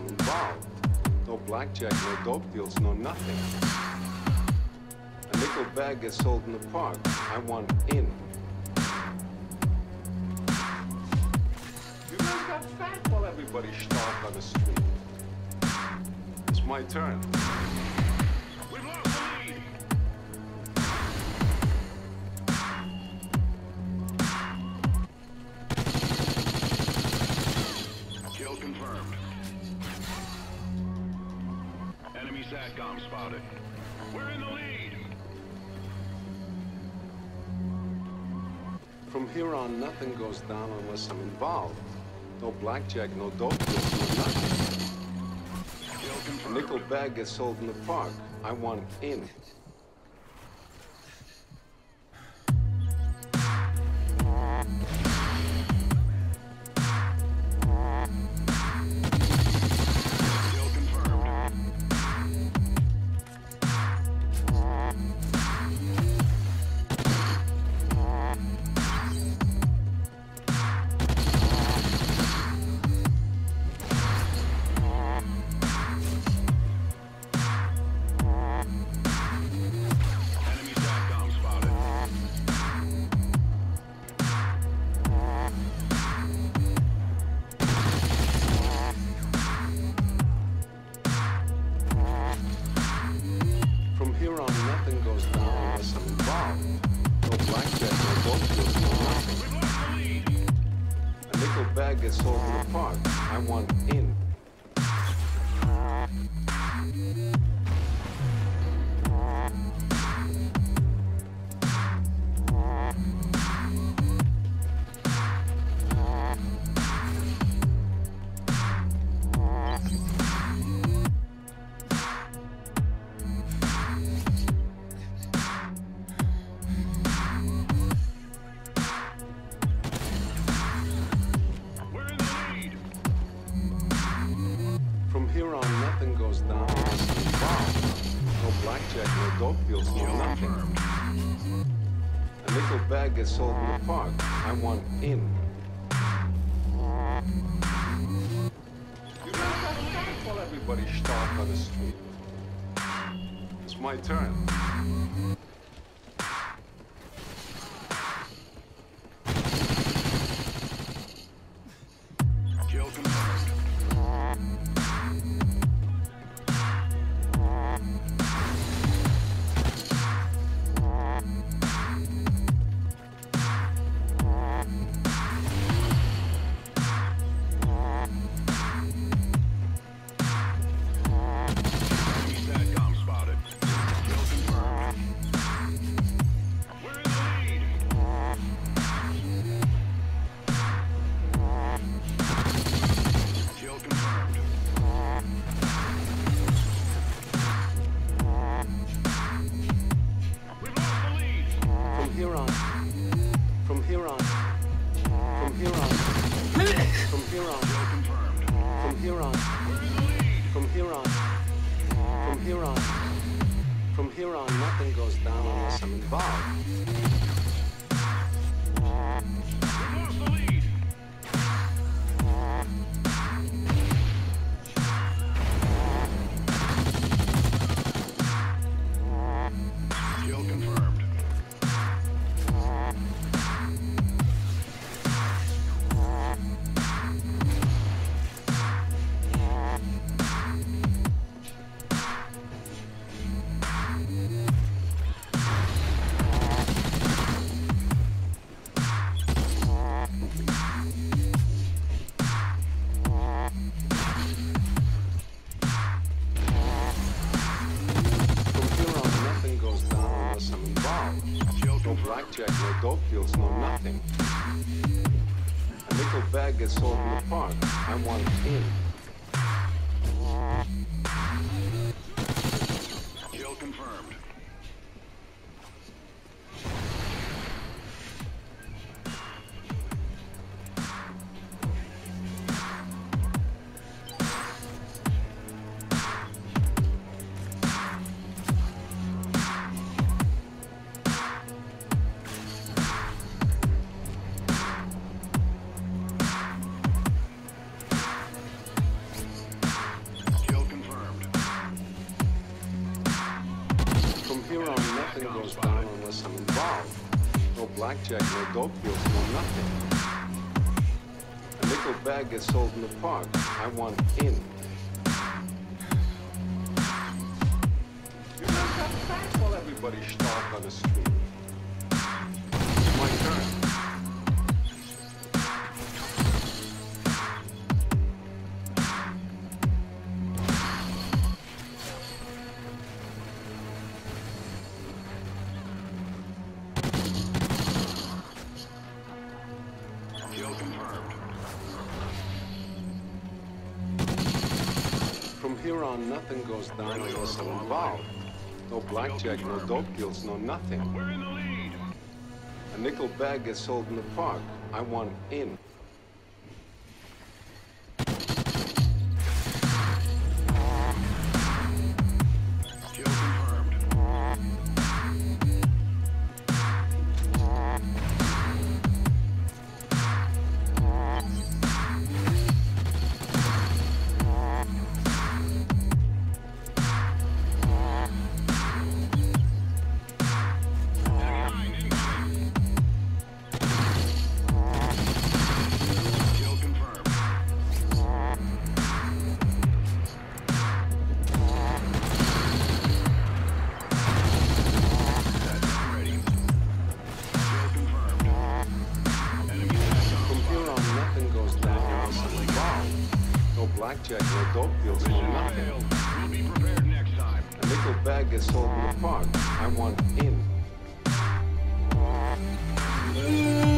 I'm involved. No blackjack, no dope deals, no nothing. A nickel bag gets sold in the park. I want in. You guys got fat while everybody starved on the street. It's my turn. We've lost the lead. Kill confirmed. Enemy SATCOM spotted. We're in the lead. From here on, nothing goes down unless I'm involved. No blackjack, no dope deals, no nothing. Kill A confirmed. nickel bag gets sold in the park. I want in. Kill confirmed. Enemy SATCOM spotted. From here on, nothing goes down unless I'm involved. No blackjack, no dope deals, no nothing. We've lost the lead. A nickel bag gets sold in the park. I want in. We're in the lead. From here on, nothing goes down unless I'm involved. No blackjack, no dope deals, no Kill nothing. confirmed. A nickel bag gets sold in the park. I want in. You guys got fat while everybody starved on the street. It's my turn. Kill confirmed. Enemy SATCOM spotted. Kill confirmed. We're in the lead. Kill confirmed. We've lost the lead. From here on. From here on. From here on. From here on. Kill confirmed. From here on. We're in the lead. From here on. From here on. From here on, nothing goes down unless I'm involved. We've lost the lead. Kill confirmed. From here on, nothing goes down unless I'm involved. Kill No confirmed. blackjack, no dope deals, no nothing. A nickel bag gets sold in the park. I want in. Kill confirmed. blackjack, no dope deals, no nothing. A nickel bag gets sold in the park. I want in. You don't have crack while everybody's stark on the street. It's my turn. Kill confirmed. From here on, nothing goes down unless I'm involved. No blackjack, no dope deals, no nothing. We're in the lead. A nickel bag gets sold in the park. I want in. Kill confirmed. Kill confirmed. That's ready. Kill confirmed. Enemy SATCOM From here on, nothing goes down unless I'm involved. No blackjack, no dope deals, no Mission nothing. failed. We'll be prepared next time. A nickel bag gets sold in the park. I want in.